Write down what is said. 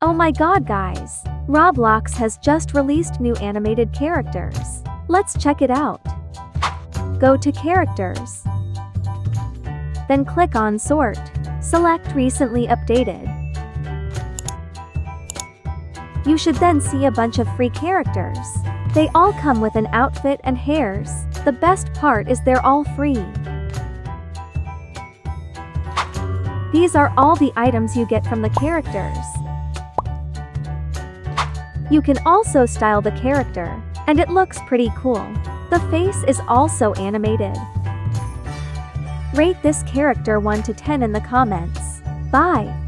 Oh my god guys! Roblox has just released new animated characters. Let's check it out. Go to Characters. Then click on Sort. Select Recently Updated. You should then see a bunch of free characters. They all come with an outfit and hairs. The best part is they're all free. These are all the items you get from the characters. You can also style the character, and it looks pretty cool. The face is also animated. Rate this character 1 to 10 in the comments. Bye!